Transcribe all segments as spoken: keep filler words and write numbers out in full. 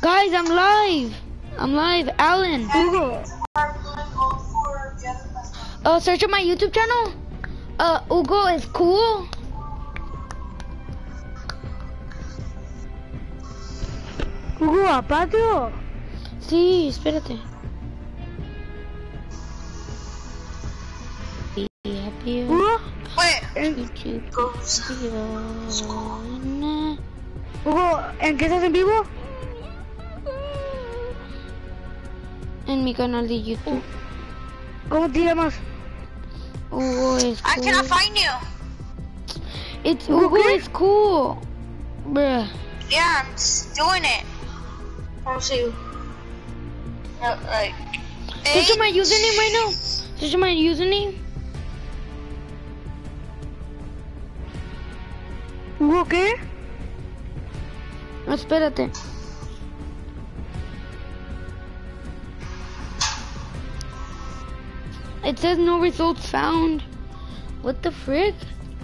Guys, I'm live. I'm live, Alan. Hugo. Uh, search on my YouTube channel. Uh, Hugo is cool. Hugo, apatio. Sí, espérate. Hugo. Wait. Hugo, ¿en qué estás en vivo? En mi canal de YouTube. ¿Cómo te llamas? Hugo is cool. I cannot find you. It's Hugo Okay. is cool. Bruh. Yeah, I'm s- doing it. I'll see you. Uh, like. Search on my eight. username right now. Search on my username. ¿Hugo qué? No, espérate. It says no results found. What the frick?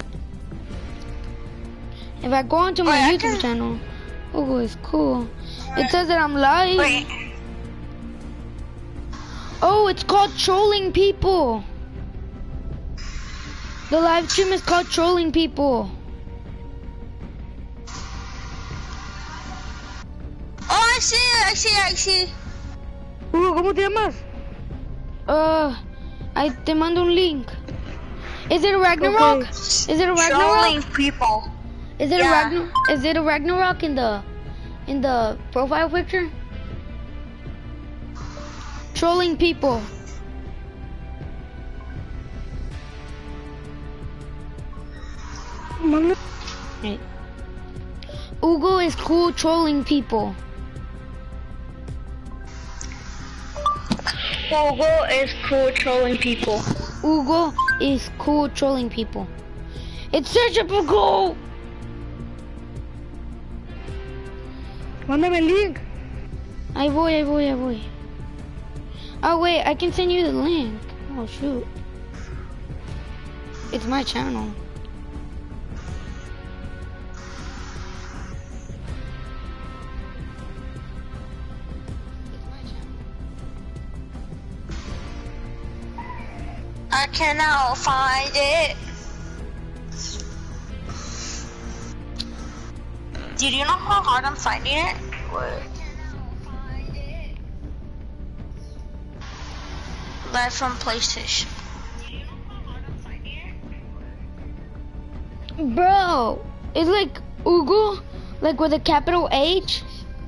If I go onto my Wait, I YouTube can- channel, Hugo is cool. It says that I'm live. Wait. Oh, it's called trolling people. The live stream is called trolling people. Oh, I see it. I see it. I see. Hugo, ¿cómo te llamas? Uh, I te mando un link. Is it a Ragnarok? Okay. Is it a Trolling Ragnarok? people. Is it Yeah. a Ragnar? Is it a Ragnarok in the in the profile picture? Trolling people. Mami. Right. Hugo is cool trolling people. Hugo is cool trolling people. Hugo is cool trolling people. It's searchable Hugo. Mándame el link. Ahí voy, ahí voy, ahí voy. Oh wait, I can send you the link. Oh shoot. It's my channel. I cannot find it. Did you know how hard I'm finding it? Wait. Live from PlayStation. Bro, it's like Hugo, like with a capital H.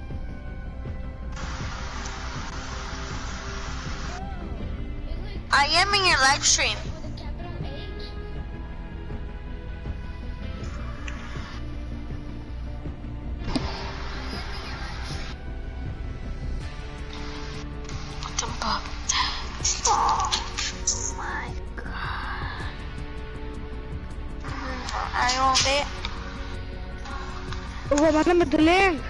I am in your live stream. Jump up. Oh my god. I owned it. Hugo, mándame tu link.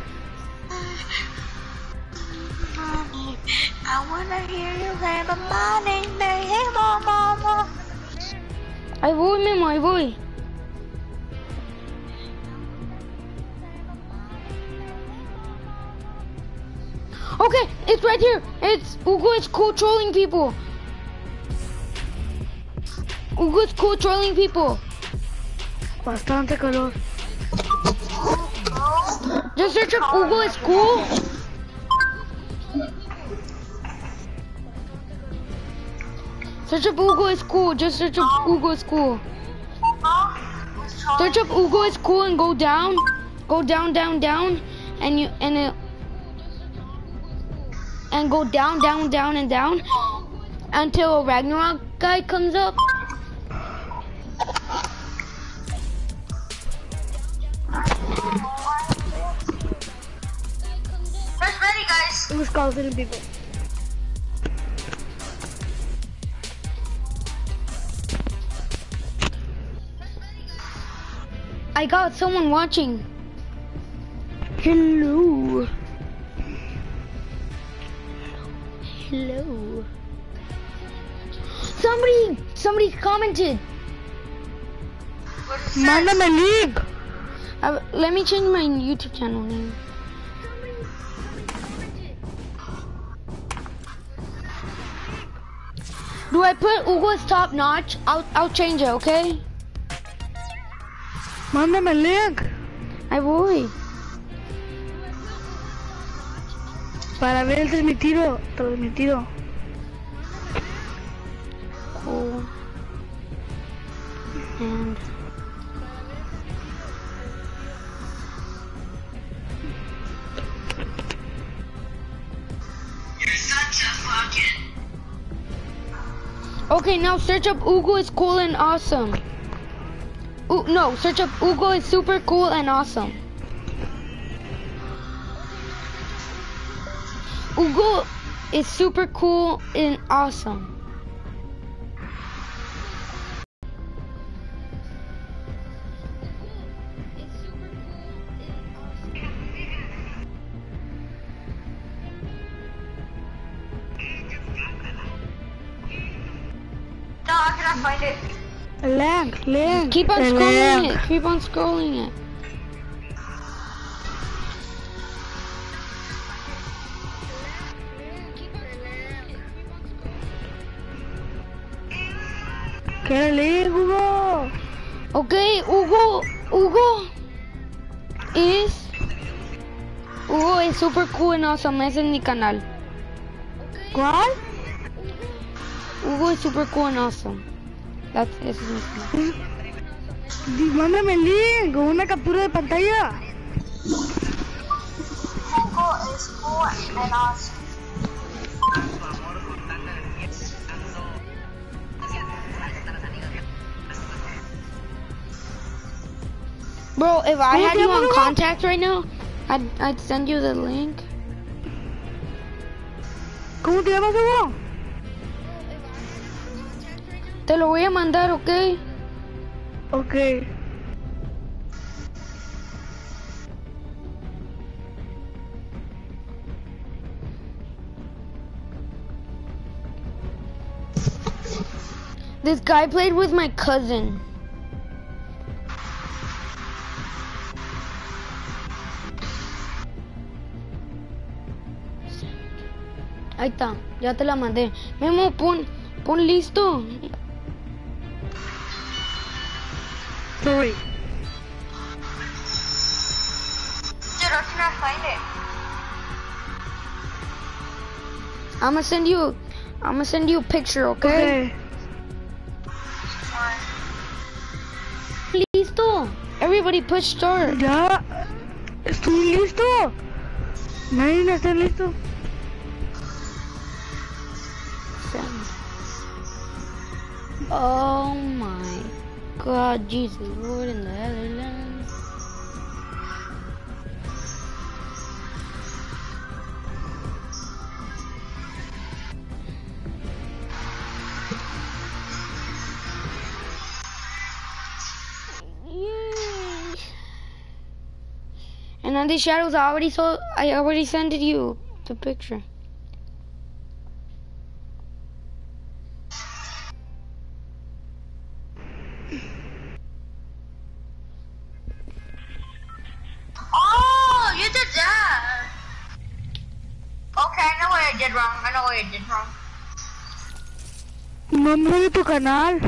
I wanna hear you say the morning, baby, mama. Ahí voy, Memo, ahí voy. Okay, it's right here. It's Hugo is cool trolling people. Hugo is cool trolling people. Bastante calor. Just search up Hugo is cool. Search up Hugo is cool. Just search up Hugo is cool. Search up Hugo is cool and go down. Go down, down, down, and you and it and go down, down, down, and down until a Ragnarok guy comes up. Press ready, guys. Who's calling people? I got someone watching. Hello. Hello. Somebody, somebody commented. What is that? Mándame el link. Uh, let me change my YouTube channel name. Do I put Hugo's top notch? I'll I'll change it, okay? Mándame el link Ahí voy. para ver el transmitido. Transmitido. Cool. And okay, now search up Hugo is cool and awesome. Ooh, no, search up Hugo is super cool and awesome. Hugo is super cool and awesome. No, I cannot find it. Link, link. Keep on el scrolling link. it. Keep on scrolling it. ¿Qué link, Hugo? Okay, Hugo, Hugo is Hugo is super cool and awesome. Ese es mi canal. ¿Cuál? Hugo is super cool and awesome. That's ese es mi canal. Di- Mándame el link o una captura de pantalla. Hugo is cool and awesome. Bro, if I ¿Cómo had te you llamas, on Hugo? contact right now, I'd I'd send you the link. ¿Cómo te llamas, Hugo? Te lo voy a mandar, okay? Ok. This guy played with my cousin. Ahí está, ya te la mandé. Memo, pon, pon listo. Sorry. Dude, I cannot find it. I'ma send you, I'ma send you a picture, okay? Ok. Listo. Everybody push start. Ya. Estoy listo. Nadie no está listo. Send. Oh my God, Jesus Lord in the other land. Yay. And on these shadows, I already saw. I already sent you the picture. Oh, you did that. Okay, I know what I did wrong. I know what I did wrong. Nombre de tu canal.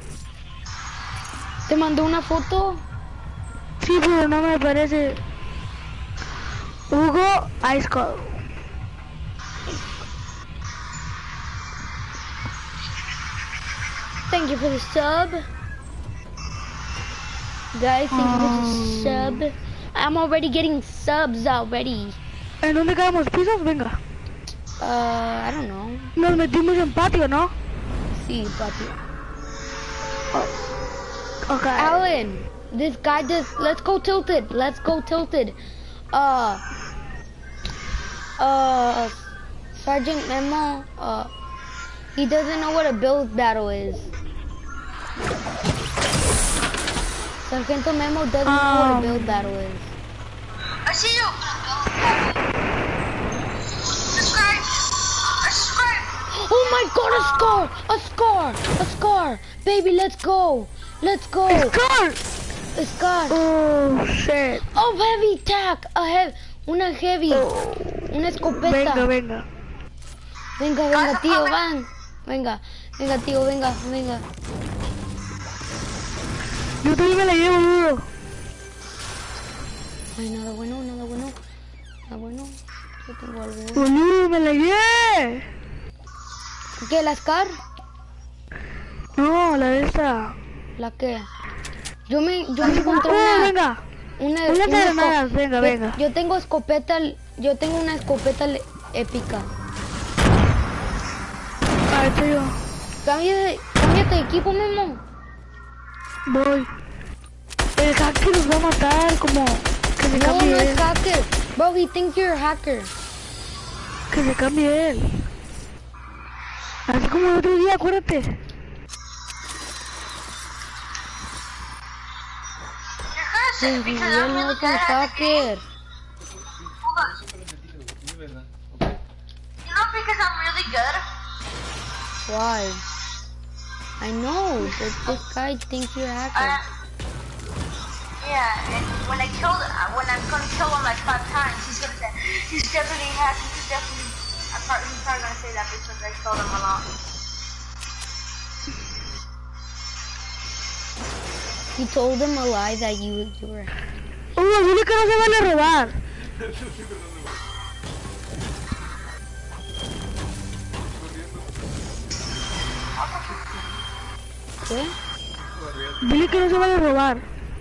Te mandó una foto. Sí, pero no me aparece. Hugo Ice Cold. Thank you for the sub. Guys, thank you for the sub. I'm already getting subs already. ¿En dónde quedamos? ¿Pisos? Venga. Uh, I don't know. Nos metimos en patio, ¿no? Sí, patio. Ok. Alan, this guy does. Let's go tilted. Let's go tilted. Uh, uh, Sergeant Memo. Uh, he doesn't know what a build battle is. Sargento Memo doesn't know what a Um. build battle is. I see you. Subscribe. Subscribe. Oh my God, a score! A score! A score! Baby, let's go! Let's go! ¡Score! A score! Oh, shit. Oh, heavy attack! A heavy, una heavy, Oh. una escopeta. Venga, venga. Venga, venga, tío, van. Venga. Venga, tío, venga, venga. Yo también me la llevo, boludo. Ay, nada bueno, nada bueno. Nada bueno. Yo tengo algo bueno. Boludo, me la llevé. ¿Qué, la Scar? No, la de esta. ¿La qué? Yo me, yo me encontré Oh, una... venga. Una, Una una esco- granadas, venga, yo, venga. Yo tengo escopeta, yo tengo una escopeta le- épica. Ah, estoy yo. Cámbiate, cámbiate de equipo, Memo. Voy. El hacker nos va a matar, como... Que se No, cambie no él. es hacker. Bro, he thinks you're a hacker. Que se cambie él. Así como el otro día, acuérdate. Sí, sí, Because yo I'm no really soy good at the hacker. Hold on. You know because I'm really good? Why? I know, but this guy thinks you're a Uh, hacker. yeah, and when I killed, uh, when I'm gonna kill him like five times, he's gonna say, he's definitely hacking, he's definitely, I'm probably, he's probably gonna say that because I killed him a lot. He told them a lie that you, you were. Hugo, dile que no se vale robar. ¿Qué? Dile que no se vale robar.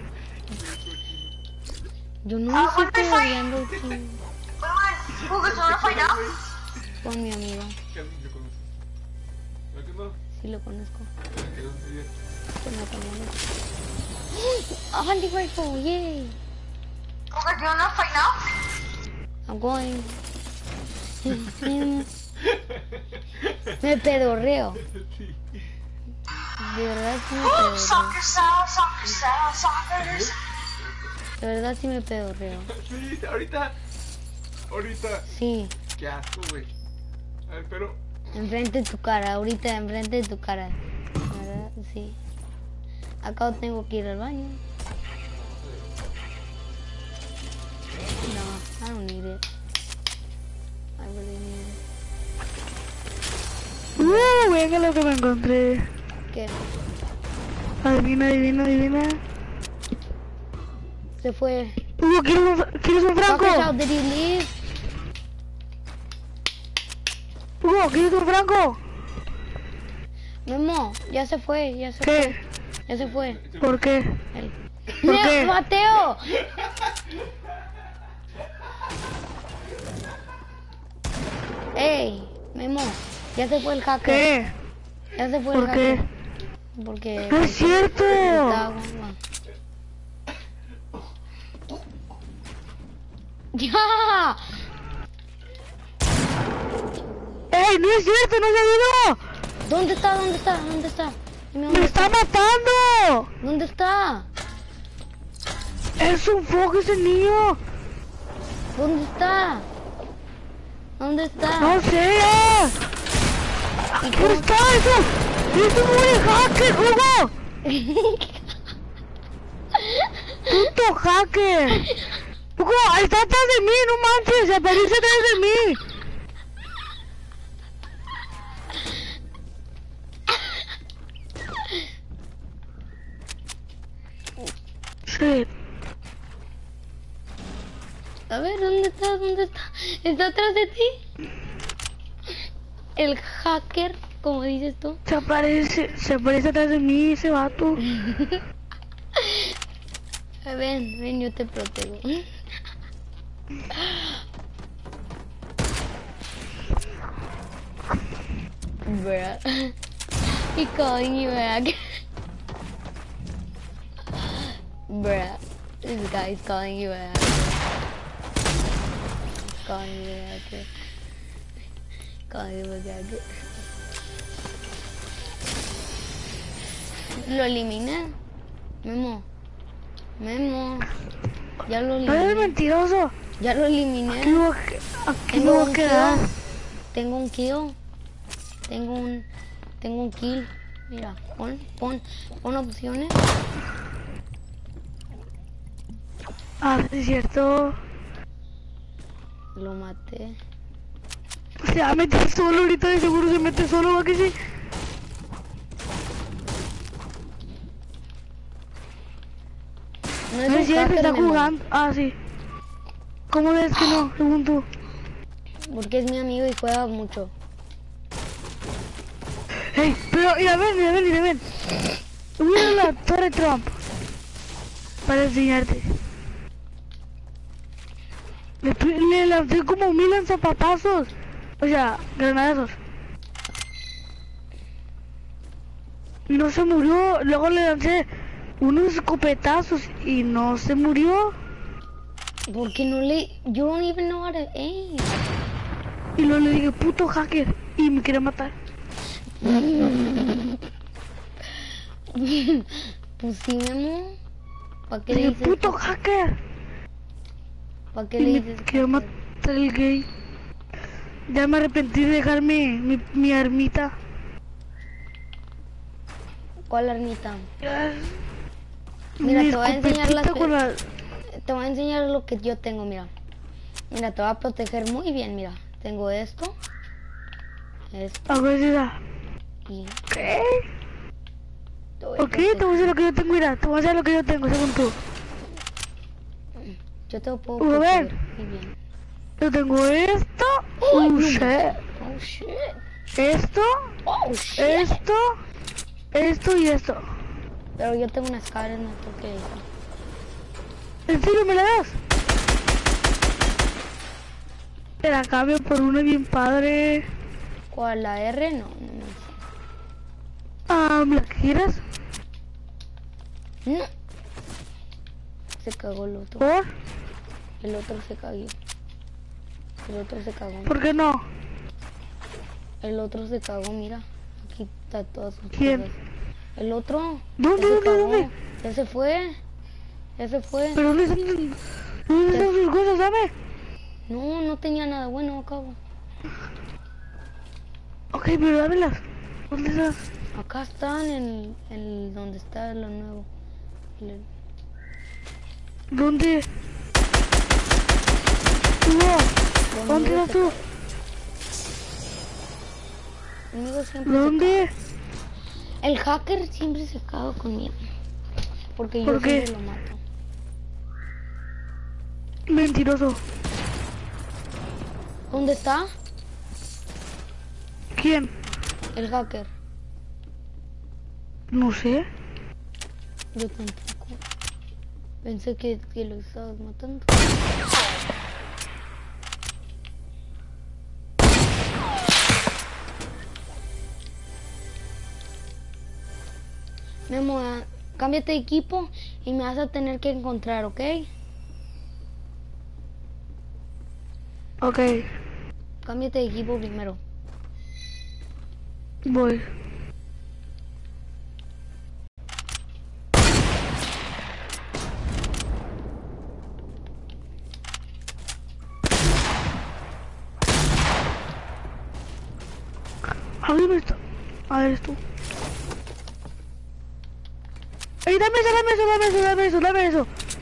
Yo no me estoy peleando con, Wait, wait, Google, you wanna find out? con mi amigo. ¿Qué alguien que conoce? ¿A qué no? Sí lo conozco. ¿De dónde viene? Que no conozco. A hunting rifle, yay! Google, do you wanna find out? I'm going. Me pedorreo. Sí. De verdad sí me pedorreo. Soccer style, soccer style, soccer. De verdad sí me pedorreo. Sí, ahorita. Ahorita. Sí, Qué asco, güey. A ver, pero. enfrente de tu cara, ahorita enfrente de tu cara. ¿Verdad? Sí. Acá tengo que ir al baño. No, I don't need it. I really need it. Uh, venga lo que me encontré. ¿Qué? Adivina, adivina, adivina. Se fue. Hugo, ¿quieres un, ¿quieres un franco? Fuckers out, did he leave? Hugo, ¿quieres un franco? Memo, ya se fue, ya se ¿Qué? fue. Ya se fue. ¿Por qué? Él. ¿Por ¡Ne- qué? Mateo! Ey, Memo, ya se fue el hacker. ¿Qué? Ya se fue el ¿Por qué? hacker. Porque... ¡No es cierto! Está guapa. ¡Ya! ¡Ey, no es cierto! ¡No se ayudó! ¿Dónde está? ¿Dónde está? ¿Dónde está? Dime ¡Me dónde está matando! ¿Dónde está? ¡Es un foco ese niño! ¿Dónde está? ¿Dónde está? ¡No sé! ¡Ah! ¿Y ¿Dónde está eso? ¡Es un buen hacker, Hugo! ¡Puto hacker! Hugo, está atrás de mí, no manches, se aparece atrás de mí. Shit. A ver, ¿dónde está? ¿Dónde está? ¿Está atrás de ti? El hacker, como dices tú. Se aparece, se aparece atrás de mí ese vato. Ven, ven, yo te protejo. Bruh. He calling you back. Bruh. This guy's calling you back. Calling you back. Calling you back. Lo eliminé. Memo. Memo. Ya lo No eres eliminé. mentiroso. Ya lo eliminé. Aquí voy a, aquí Tengo voy un a quedar. kill. Tengo un kill. Tengo un... Tengo un kill. Mira, pon, pon, pon opciones. Ah, es cierto. Lo maté. Se va a meter solo ahorita, de seguro se mete solo, ¿va que sí? No No un es cierto, hacker, está Memo, jugando. Ah, sí. ¿Cómo ves que no? Según tú. porque es mi amigo y juega mucho. Hey, pero mira, ven, mira, ven, mira, ven. Mira la torre Trump. Para enseñarte. Le, le lancé como mil lanzapapazos. O sea, granadazos. Y no se murió. Luego le lancé unos escopetazos y no se murió. Porque no le... You don't even know how to aim. Y luego le dije, puto hacker. Y me quiere matar. Pues sí, Memo. ¿Para qué Le le dije, dices? puto hacker. ¿Para qué Y le me dices? quiere hacker? matar el gay. Ya me arrepentí de dejar mi, mi, mi armita. ¿Cuál armita? Mira, Mi te voy a enseñar las escopetita que- con la... Te voy a enseñar lo que yo tengo, mira. Mira, te voy a proteger muy bien, mira. Tengo esto. Esto A ver si da. y... ¿Qué? te voy a Ok, te voy a proteger. decir lo que yo tengo, mira. Te voy a decir lo que yo tengo, según tú. Yo te lo puedo Uy, proteger ven. muy bien. Yo tengo esto. Uy, Oh, no. shit. Oh, shit. Esto. Oh, shit. Esto. Esto y esto. Pero yo tengo unas caras, no porque... ¿En serio me la das? Te la cambio por una bien padre. ¿Cuál? ¿La R? No, no, no sé. Ah, ¿me la quieres? No. Se cagó el otro. ¿Por? El otro se cagó. El otro se cagó. ¿Por qué no? El otro se cagó, mira. Aquí está todas sus ¿Quién? cosas. El otro. ¿Dónde, ya se dónde, cagó. dónde? Ya se fue. Ya se fue. ¿Pero dónde están, dónde están sus cosas, dame? No, no tenía nada bueno, acabo. Ok, pero dámelas. ¿Dónde están? Acá están en, en donde está lo nuevo. El- ¿Dónde? Tú, ¿dónde conmigo estás se tú? ca- Conmigo siempre se ¿Dónde? caga. El hacker siempre se caga conmigo. Porque yo ¿Por qué? siempre lo mato. Mentiroso. ¿Dónde está? ¿Quién? El hacker. No sé. Yo tampoco. Pensé que, que lo estabas matando. Memo, ah, cámbiate de equipo y me vas a tener que encontrar, ¿ok? Ok, Cámbiate de equipo primero. voy. Ábreme esto. A ver, esto. ¡Ey, dame eso, dame eso, dame eso, dame eso, dame eso!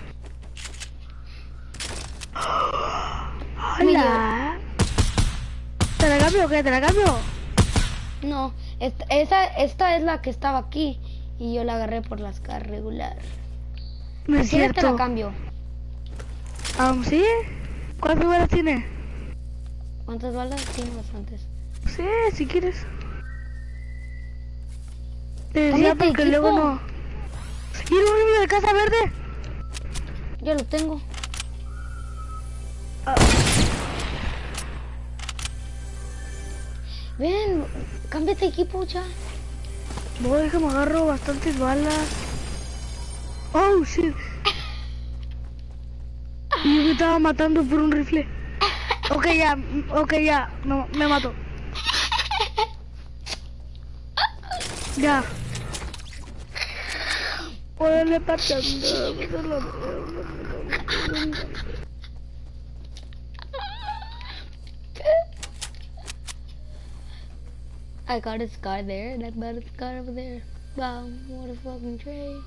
¡Hola! ¿Te la cambio o qué? ¿Te la cambio? No, esta, esa, esta es la que estaba aquí y yo la agarré por las caras regular. No es Si quieres te la cierto. cambio. ¿Aún sí? ¿Cuántas balas tiene? ¿Cuántas balas? Tiene bastantes. Sí, si quieres. Te decía Cámbiate de porque luego equipo. no. ¿Y el rifle de casa verde? Yo lo tengo. Ah, Ven, cámbiate de equipo ya. voy, déjame agarro bastantes balas. Oh, shit. Y yo me estaba matando por un rifle. Ok, ya, ok, ya. No, me mato. Ya. Órale, patando. I got a scar there, and I got a scar over there. Wow, what a fucking trade.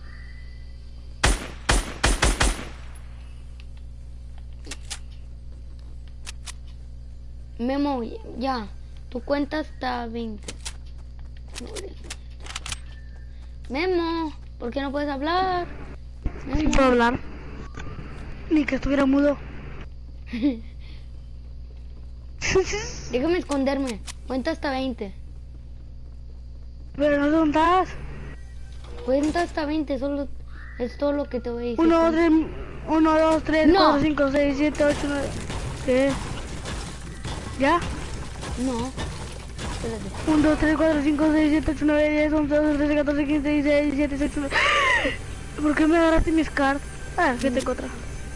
Memo, ya, tu cuenta está veinte. Memo, ¿por qué no puedes hablar? Sí Memo, puedo hablar. Ni que estuviera mudo. Déjame esconderme. Cuenta hasta veinte. Pero no sé dónde estás. Cuenta hasta veinte, solo es todo lo que te voy a decir. Uno, tres, uno, dos, tres, No. cuatro, cinco, seis, siete, ocho, nueve. ¿Qué? ¿Ya? No. Espérate. uno, dos, tres, cuatro, cinco, seis, siete, ocho, nueve, diez, once, doce, trece, catorce, quince, dieciséis, diecisiete, dieciocho, nueve. ¿Por qué me agarraste mis cards? Ah, que te contra.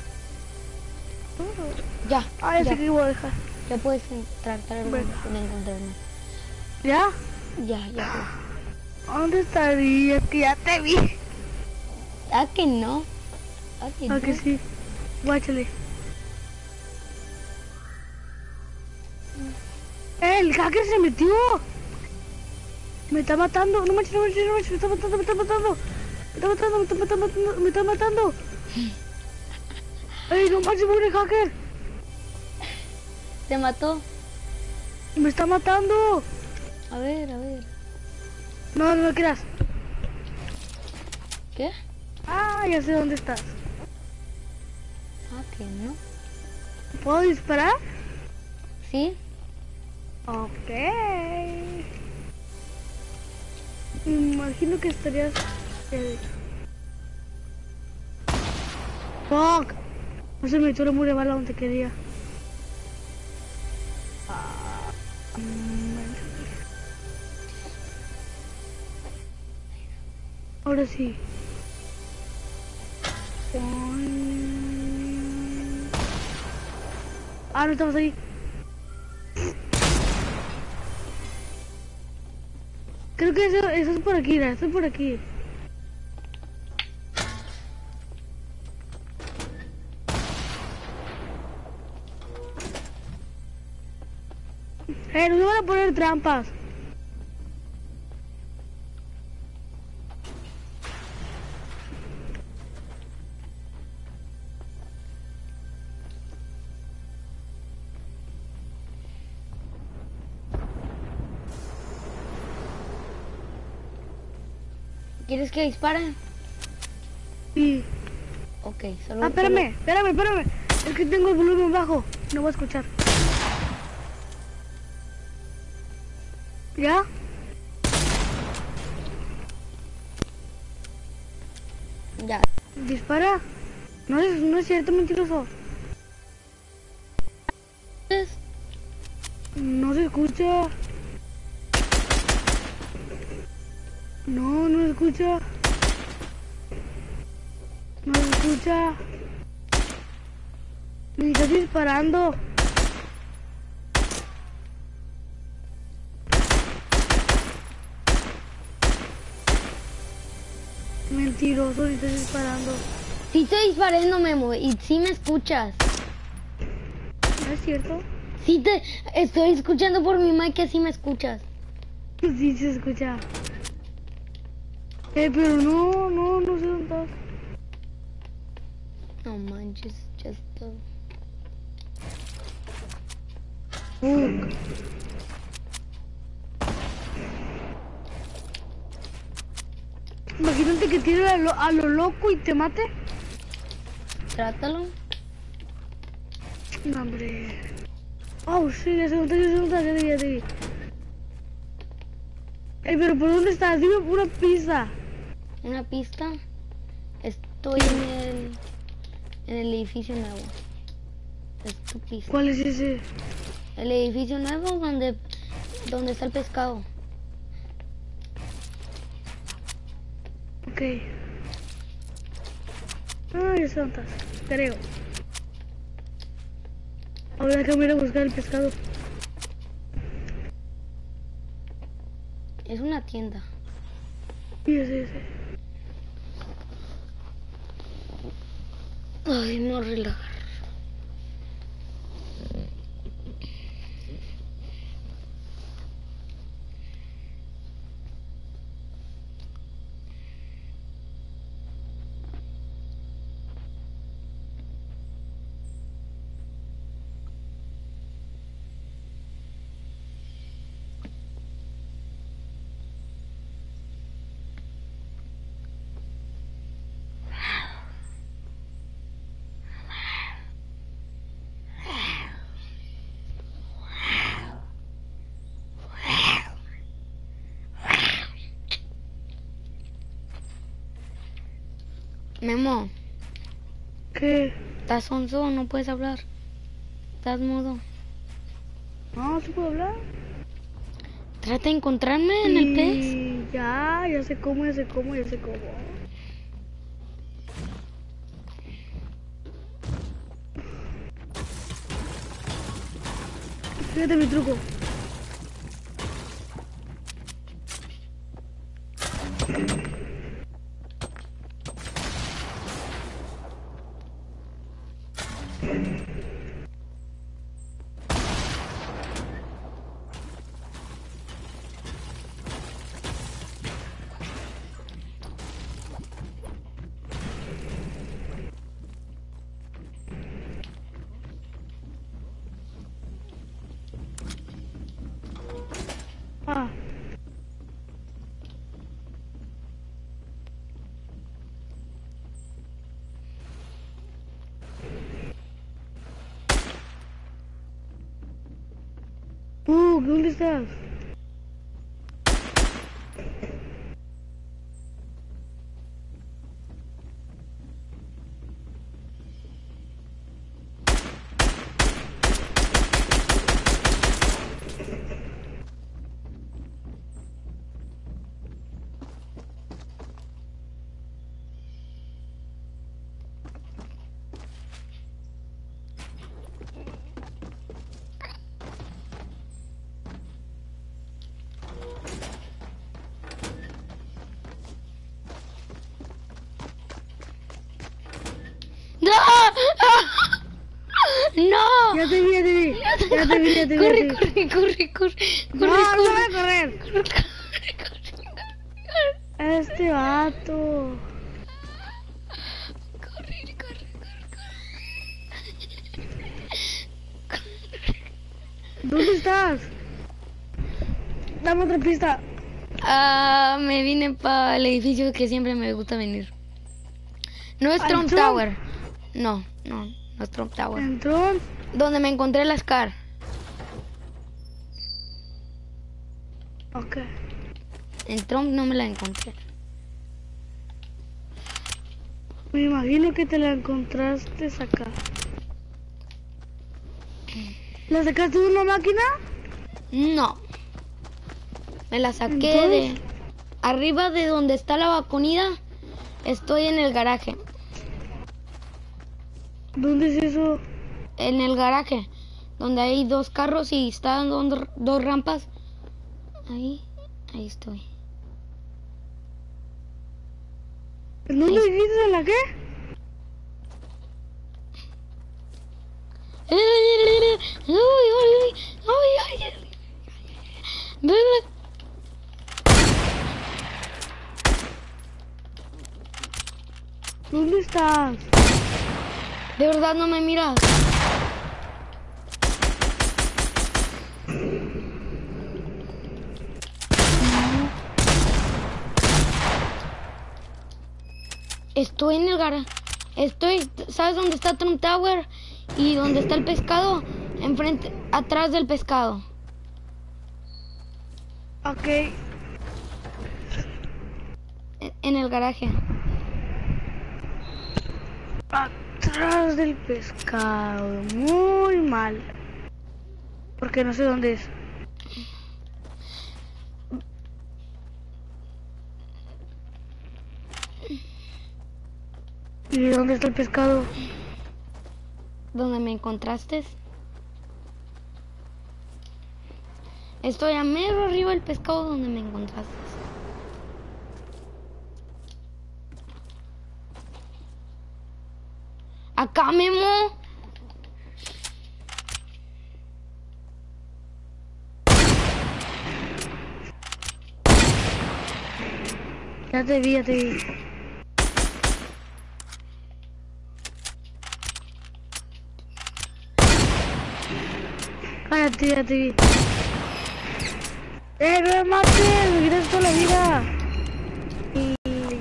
Ya. Ah, ya ya. sé que voy a dejar. Ya puedes tratar de Venga. de encontrarme. ¿Ya? Ya, ya. ¿Dónde estarías? Que ya te vi. Ah, que no. Ah, que Ah, no. que sí. Guáchale. ¡Eh, el hacker se metió! Me está matando. No manches, no manches, no manches. Me está matando, me está matando. Me está matando, me está matando, me está matando. ¡Ey, no manches, pobre hacker! ¿Te mató? Me está matando. A ver, a ver. No, no me creas. ¿Qué? Ah, ya sé dónde estás. Ah, que no. ¿Puedo disparar? ¿Sí? Ok. Imagino que estarías... Fuck. No se me echó la mure bala donde quería. Ah, mm, Ahora sí. Ah, no estamos ahí. Creo que eso, eso es por aquí, ¿no? Eso es por aquí. Eh, no me van a poner trampas. ¿Quieres que disparen? Sí. Ok, solo... Ah, espérame, espérame, espérame. Es que tengo el volumen bajo. No voy a escuchar. ¿Ya? solo- Ya. Dispara. No es, no es cierto, mentiroso. Es- No se escucha. No, no se escucha. No se escucha. Me estás disparando. Mentiroso, me estás disparando. Sí estoy disparando, Memo, y sí me escuchas. ¿No es cierto? Sí te estoy escuchando por mi mic, que así me escuchas. Sí se escucha. Eh, pero no, no, no sé dónde estás. No manches, ya está. Fuck. Imagínate que tire a lo, a lo loco y te mate. Trátalo. No, hombre. Oh, sí, ya se nota, ya se nota, ya te vi, ya te vi. Ey, pero ¿por dónde estás? Dime una pista. Una pista. Estoy en el en el edificio nuevo. Es tu pista. ¿Cuál es ese? El edificio nuevo donde donde está el pescado. Ok. Ah, ya sé dónde estás. Creo. Ahora déjame ir a buscar el pescado. Es una tienda. Sí, ese, ese. Ay, me voy a relajar. Memo, ¿Qué? estás sonso, no puedes hablar. Estás mudo. No, ¿sí puedo hablar? Trata de encontrarme en el pez. Y ya, ya sé cómo, ya sé cómo, ya sé cómo. Fíjate mi truco. Ah. Uh, ¿dónde estás? ¡No! ¡No! Ya te vi, ya te vi. Ya te vi, ya te vi. Corre, ya te vi. corre, corre, corre. No, Corre, no voy corre. a correr. Corre, corre, corre. Este vato. Corre, corre, ¿Dónde estás? Dame otra pista. Ah, me vine para el edificio que siempre me gusta venir. No es ¿Al Trump Trump? Tower. No, no, no es Trump Tower. Entró. Donde me encontré la Scar. Ok. En Trump no me la encontré. Me imagino que te la encontraste acá. ¿La sacaste de una máquina? No. Me la saqué Entonces- de... Arriba de donde está la vacunida. Estoy en el garaje. ¿Dónde es eso? En el garaje. Donde hay dos carros y están dos, dos rampas. Ahí. Ahí estoy. ¿En dónde Ahí. dijiste la qué? Uy, uy, uy, uy, uy. ¿Dónde estás? De verdad no me miras. Estoy en el garaje. Estoy, ¿sabes dónde está Trump Tower? Y dónde está el pescado. Enfrente, atrás del pescado. Ok. En, en el garaje. Atrás del pescado. Muy mal. Porque no sé dónde es. ¿Y dónde está el pescado? ¿Dónde me encontraste? Estoy a mero arriba del pescado donde me encontraste. Acá, Memo. Ya te vi, ya te vi. Cállate, ya te vi. ¡Eh, no me mates! ¡Me quitas toda la vida! Y...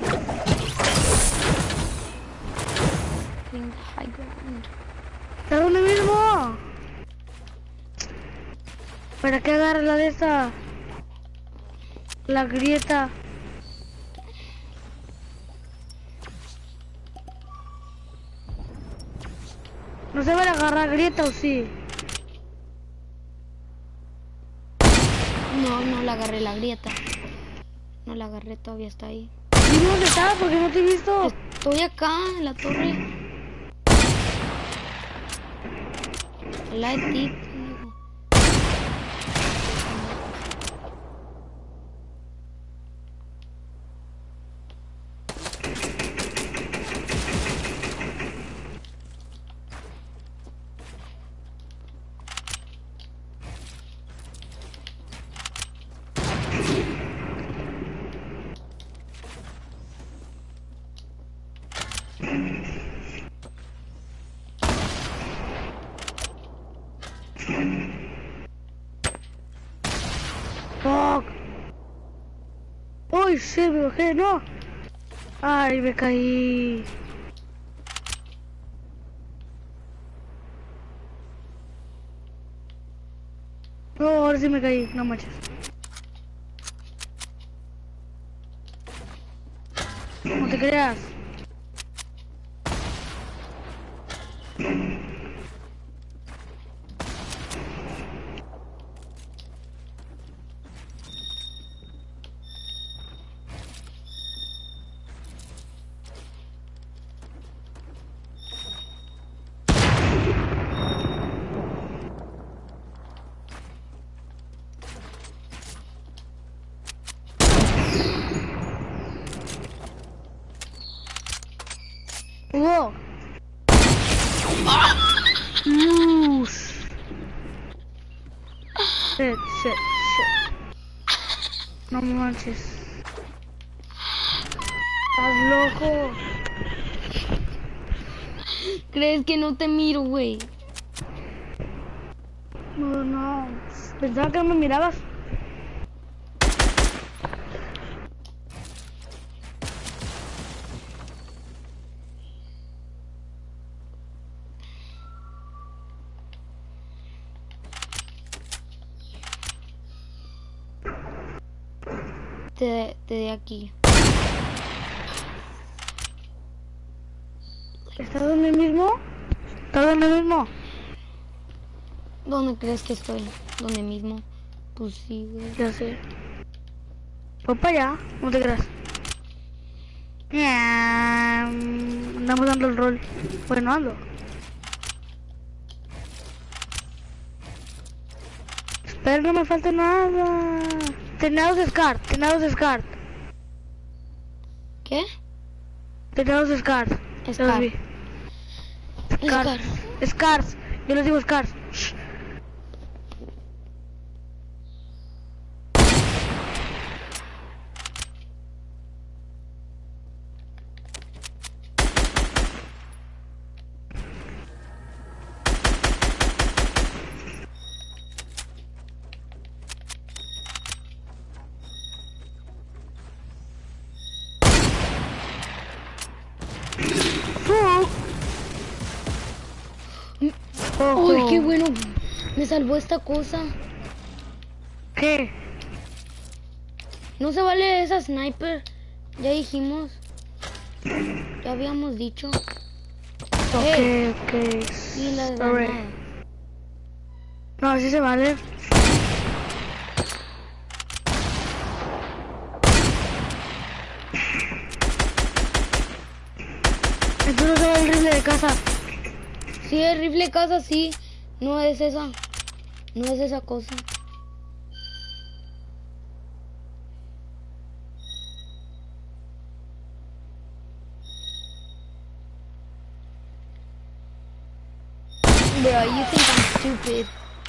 ¿Está donde mismo? ¿Para qué agarra la de esta? La grieta. No se va a agarrar grieta o sí. No, no la agarré la grieta. No la agarré, todavía está ahí. Dime dónde estás, porque no te he visto. Estoy acá en la torre. La de ti, pendejo. Fuck. Uy, sí, me bajé, no. Ay, me caí. No, ahora sí me caí, no manches. No te creas. Hugo. Luz. Shit, shit, shit. No manches. Estás loco. ¿Crees que no te miro, güey? No, no. Pensaba que me mirabas. Te, te de aquí. ¿Estás donde mismo? ¿Estás donde mismo? ¿Dónde crees que estoy? ¿Dónde mismo? Pues sí, güey. Ya sé. Voy para allá, no te creas. Ñam, andamos dando el rol. Bueno, ando. Espero no me falte nada. Tenados de Scar, tenados de Scar. ¿Qué? Tenados de Scar. Ya Scar. los vi. Scars. Scar. Scars. Yo les digo Scars. Shh. Ojo. Uy, qué bueno. Me salvó esta cosa. ¿Qué? No se vale esa sniper. Ya dijimos. Ya habíamos dicho. Ok, Hey. ok. Y la Sorry. granada. No, así se vale. Entonces no se va el rifle de casa. Sí, el rifle casa, sí. No es esa. No es esa cosa. Bro, you think I'm stupid.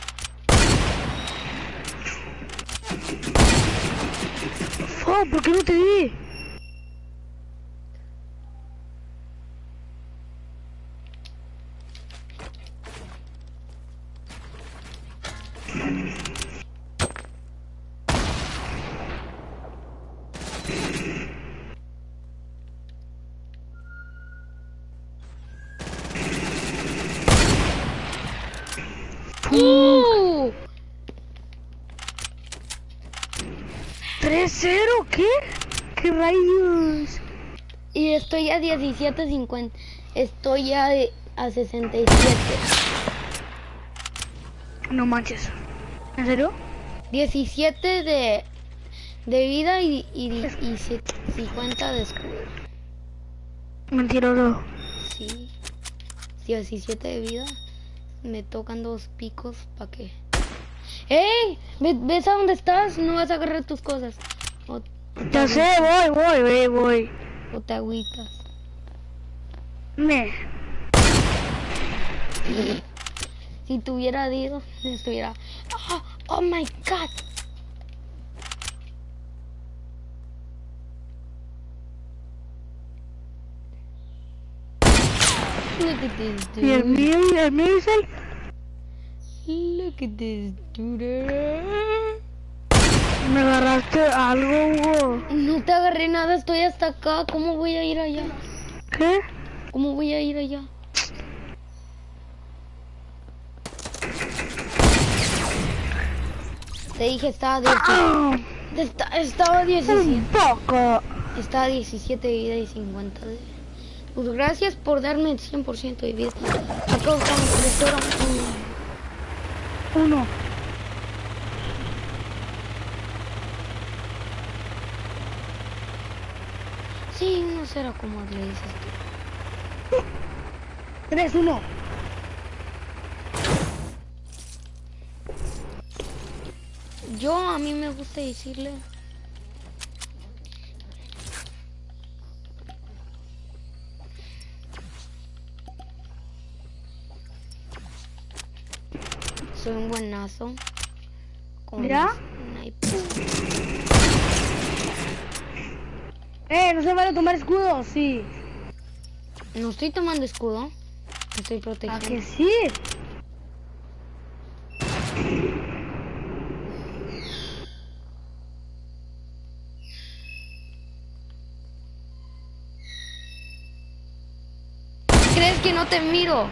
Oh, ¿por qué no te vi? ¡Uh! ¿tres cero? ¿Qué? ¿Qué rayos? Y estoy a diecisiete cincuenta. Estoy a de a sesenta y siete. No manches. ¿En serio? diecisiete de, de vida y, y, y cincuenta de escudo. Mentiroso. Sí. diecisiete de vida. Me tocan dos picos para que... ¡Ey! ¿Ves, ¿Ves a dónde estás? No vas a agarrar tus cosas. O, o te Ya sé, agüitas, voy, voy, voy, voy. O te agüitas. Me. Si tuviera ido, estuviera... Oh, oh my God. Look at this ¿Y el dude. mío? ¿Y el mío es el? Look at this dude. Me agarraste algo, Hugo. No te agarré nada, estoy hasta acá. ¿Cómo voy a ir allá? ¿Qué? ¿Cómo voy a ir allá? Te dije, estaba diecisiete. Ah, Esta- Estaba un diecisiete. poco. Estaba diecisiete de vida y cincuenta de... Pues gracias por darme el cien por ciento de vida. Acá estamos, restaura uno. Uno. Sí, no será como le dices tú. Tres, uno. Yo, a mí me gusta decirle... Soy un buenazo. con ¿Mira? sniper. Eh, no se vale tomar escudo, sí. No estoy tomando escudo. Estoy ¿A protegiendo. que sí? ¿Crees que no te miro?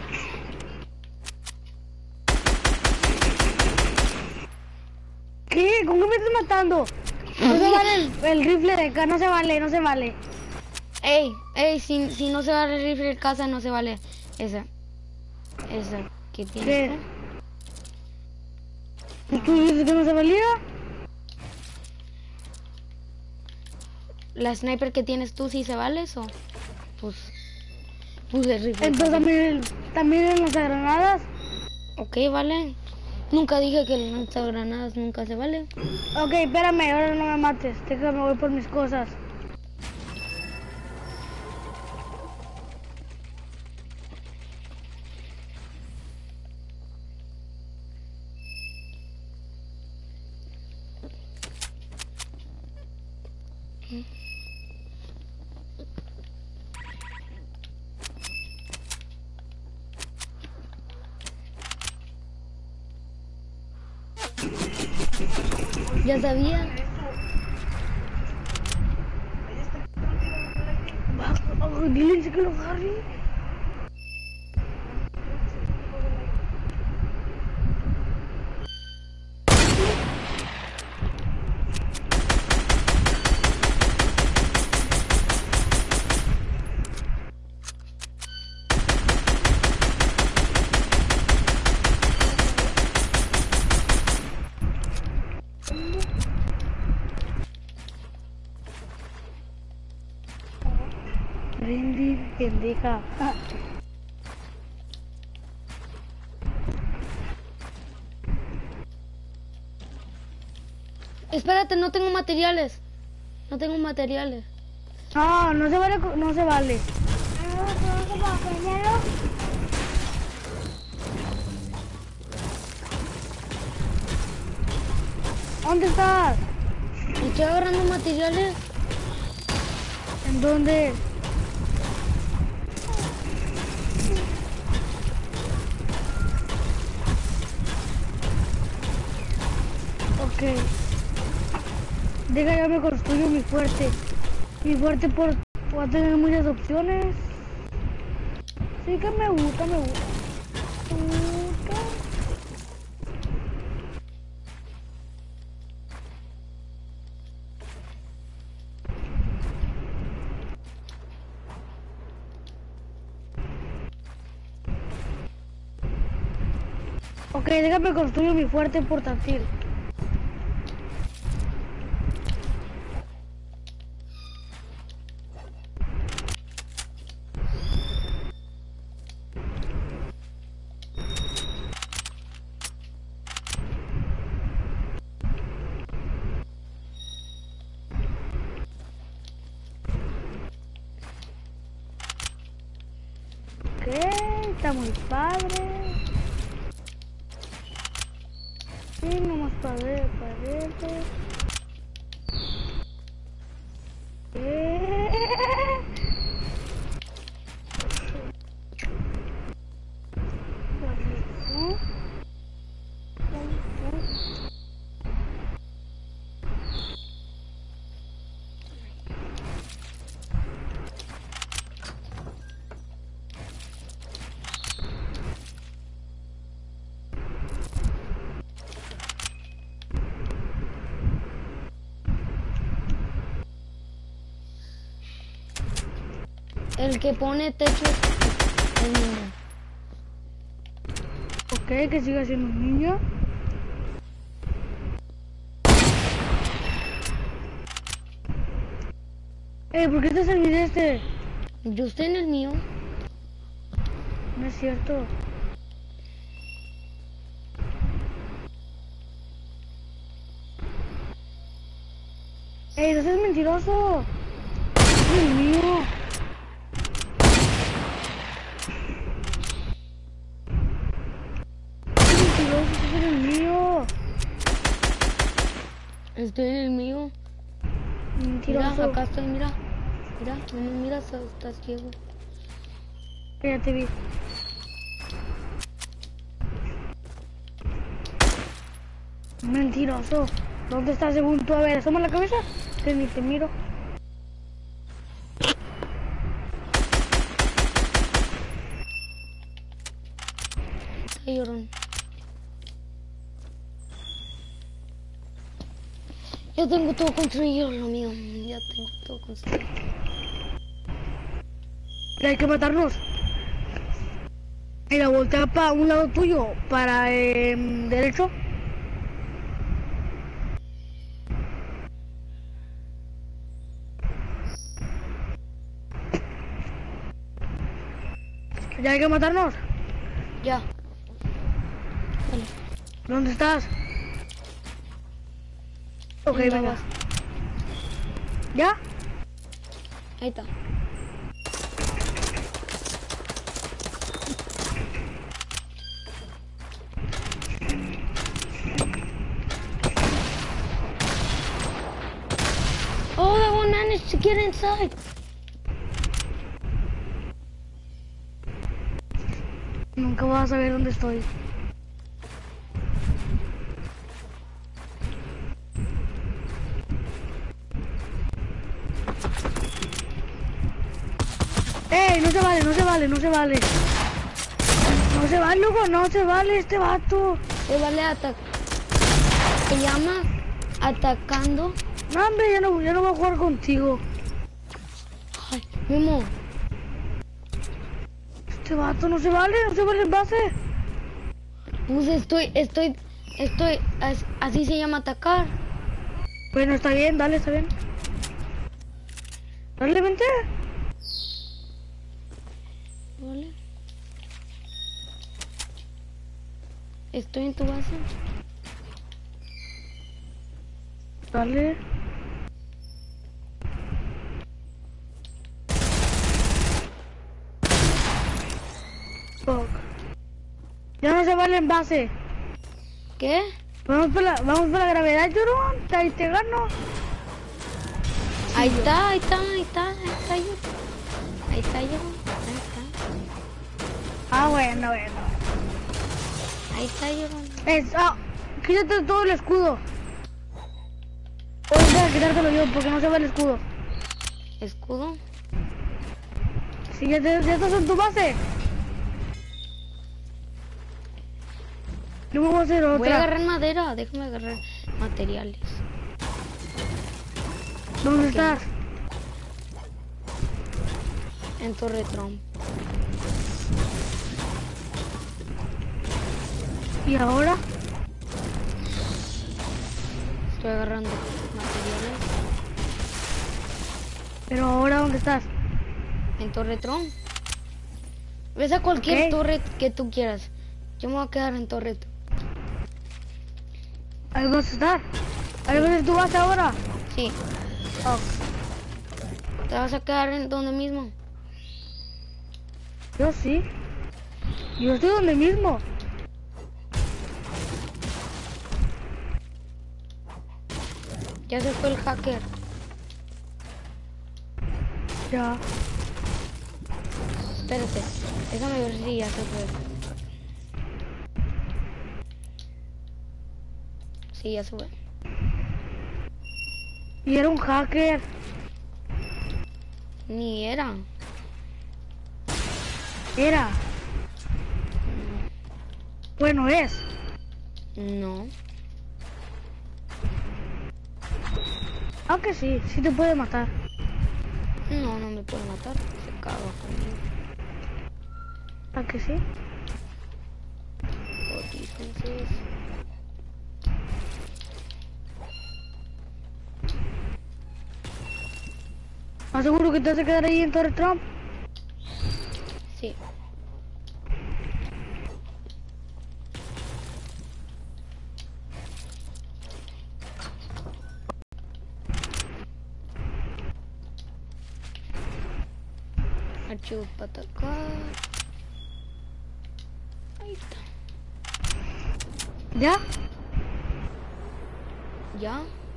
¿Qué? ¿Con qué me estás matando? No se vale el, el rifle de acá, no se vale, no se vale. Ey, ey, si, si no se vale el rifle de casa, no se vale esa. Esa que tienes. ¿Qué? tú. ¿Tú dices que no se valía? La sniper que tienes tú, ¿sí se vale eso? Pues, pues el rifle. Entonces también, también en las granadas. Ok, vale. Nunca dije que las lanzagranadas nunca se vale. Ok, espérame, ahora no me mates. Déjame, voy por mis cosas. Ya sabía. Oh, dile que lo agarre. Randy, pendeja. Ah. Espérate, no tengo materiales. No tengo materiales. No, no se vale, no se vale. ¿Dónde estás? Estoy agarrando materiales. ¿En dónde? Ok. Deja, ya me construyo mi fuerte. Mi fuerte por, va a tener muchas opciones. Sí que me gusta, me gusta. Me gusta. Ok, déjame construir mi fuerte portátil. Ok, está muy padre. Sí, nomás paredes, paredes. Eh. El que pone techo es el niño. Ok, que siga siendo un niño. Eh, ¿por qué te serviré este? Yo estoy en el mío. No es cierto. ¡Ey, no seas mentiroso! ¡Es el mío! ¡Es mentiroso! ¡Es el mío! Estoy en el mío. Mira, Mentiroso. acá estoy, mira. Mira, no me miras, estás ciego. Ya te vi. Mentiroso. ¿Dónde estás según tú? A ver, asoma la cabeza. Que ni te miro. Está llorón. Ya tengo todo construido, lo mío. Ya tengo todo construido. Hay que matarnos. Mira, voltea para un lado tuyo. Para eh, derecho. Ya hay que matarnos. Ya. Vale. ¿Dónde estás? Ok, En la venga. base. ¿Ya? Ahí está. Oh, that one managed to get inside. Nunca vas a saber dónde estoy. ¡Ey! No se vale, no se vale, no se vale. No se vale, loco, no se vale este vato. Se vale atacar. Se llama atacando. No, hombre, ya no, ya no voy a jugar contigo. Ay, Memo. Este vato no se vale, no se vale en base. Pues estoy, estoy, estoy, as- así se llama atacar. Bueno, está bien, dale, está bien. Dale, vente. Vale. Estoy en tu base. Dale. Fuck. Ya no se vale en base. ¿Qué? Vamos por la, vamos por la gravedad, llorón. Ahí te gano. Ahí está, ahí está, ahí está, ahí está yo. Ahí está yo. Ahí está. Ah, bueno, bueno. Ahí está yo. Es, ah, quítate todo el escudo. Voy a quitártelo yo porque no se ve el escudo. Escudo. Si ya, te, ya estás en tu base. Yo me voy a hacer otra. Voy a agarrar madera, déjame agarrar materiales. ¿Dónde Ok. estás? En Torre Trump. ¿Y ahora? Estoy agarrando materiales ¿Pero ahora dónde estás? en Torre Tron. Ves a cualquier Ok. torre que tú quieras. Yo me voy a quedar en Torre Tron. Ahí vas a estar. Ahí vas tú vas ahora. Sí. Oh, ¿Te vas a quedar en donde mismo? yo sí. Yo estoy donde mismo. Ya se fue el hacker. Ya. Espérate. Déjame ver si ya se fue. Sí, ya se fue. Y era un hacker. Ni era. Era. Bueno, es. No. Aunque sí, sí te puede matar. No, no me puede matar. Se caga conmigo. Aunque sí. Por defenses. ¿Estás seguro que te vas a quedar ahí en Torre Trump? Sí. Archivos para atacar. Ahí está. ¿Ya? ¿Ya?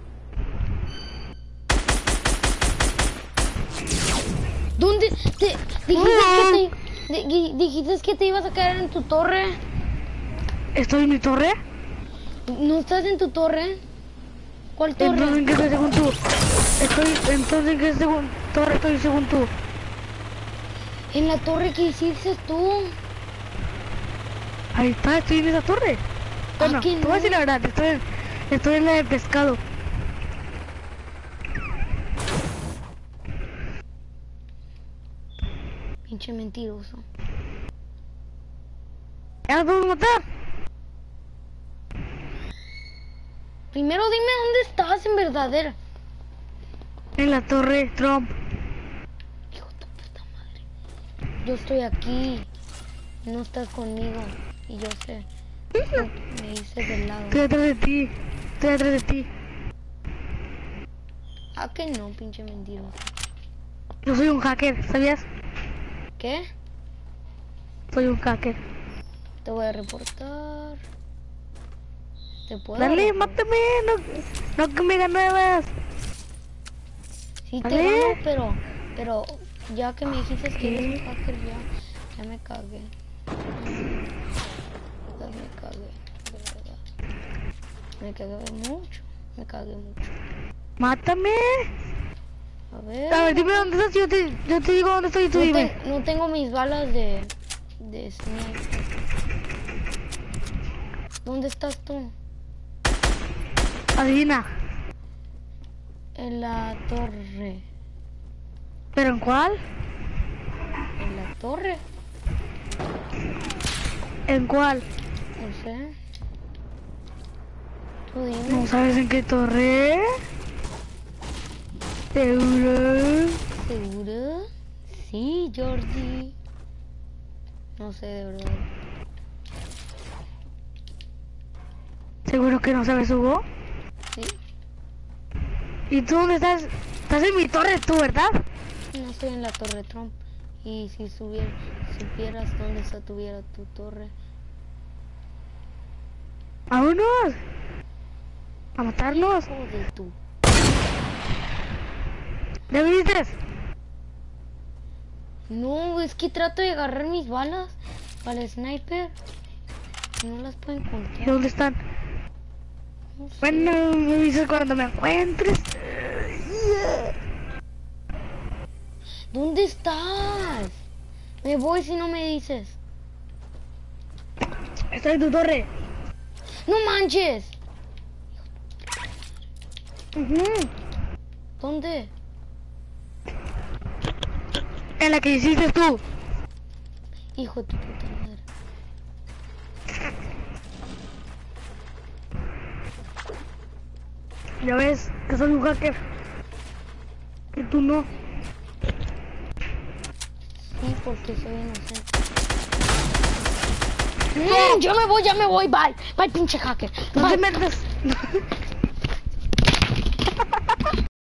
¿Dónde? Te, dijiste, que te, di- dijiste que te ibas a quedar en tu torre. ¿Estoy en mi torre? ¿No estás en tu torre? ¿Cuál Entonces, torre? ¿en qué estoy según tú? Estoy, entonces, ¿en qué según, torre estoy según tú? En la torre que hiciste tú. Ahí está, estoy en esa torre. Bueno, que te voy a decir no. la verdad, estoy en, estoy en la de pescado. Pinche mentiroso. ¿Ya nos podemos matar? Primero dime dónde estás en verdadera. En la torre Trump. Hijo de tu puta madre. Yo estoy aquí. No estás conmigo. Y yo sé. No, me hice del lado. Estoy detrás de ti. Estoy detrás de ti. ¿A que no, pinche mentiroso? Yo soy un hacker, ¿sabías? ¿Qué? Soy un hacker. Te voy a reportar. ¿Te puedo? Dale, reportar? mátame. No, no que me ganas. Sí te Dale. gano, pero, pero ya que me dijiste que eres un hacker, ya, ya me cagué. Ya me cagué, de verdad. Me cagué mucho, me cagué mucho. Mátame. A ver. A ver, dime dónde estás. Yo te, yo te digo dónde estoy y tú no, dime. te- no tengo mis balas de, de sniper. ¿Dónde estás tú? Adivina. En la torre. ¿Pero en cuál? ¿En la torre? ¿En cuál? No sé. Tú dime. ¿No sabes en qué torre? ¿Seguro? ¿Seguro? Sí, Georgie. No sé, de verdad. ¿Seguro que no sabes, Hugo? Sí. ¿Y tú dónde estás? Estás en mi torre tú, ¿verdad? No estoy en la torre Trump. Y si subiera, supieras dónde estuviera tu torre. ¡Vámonos! ¡A matarnos! Hijo de tu. ¿Ya viniste? No, es que trato de agarrar mis balas para el sniper. Y no las puedo ¿Y encontrar. dónde están? No sé. Bueno, me dices cuando me encuentres. ¿Dónde estás? Me voy si no me dices. Estoy en tu torre. ¡No manches! Ujú. ¿Dónde? En la que hiciste tú. Hijo de tu puta madre. Ya ves que soy un hacker. Que tú no. Sí, porque soy inocente. Mm, yo me voy, ya me voy, bye. Bye, pinche hacker. No te Bye. metas.